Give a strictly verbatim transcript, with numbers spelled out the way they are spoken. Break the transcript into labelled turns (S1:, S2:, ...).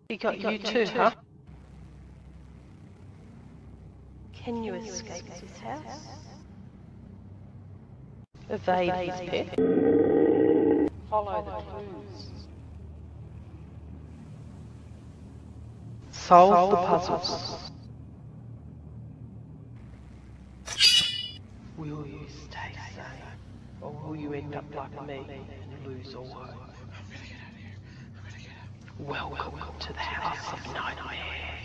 S1: He got, he got you, you too, too, huh? Can you escape this house? Evade, Evade his pet? Follow, Follow the clues. Solve, Solve the puzzles. puzzles. Will you stay sane? Or will you end up like me and lose all hope? I'm gonna get out of here. I'm gonna get out. Welcome to the House of Nightmares.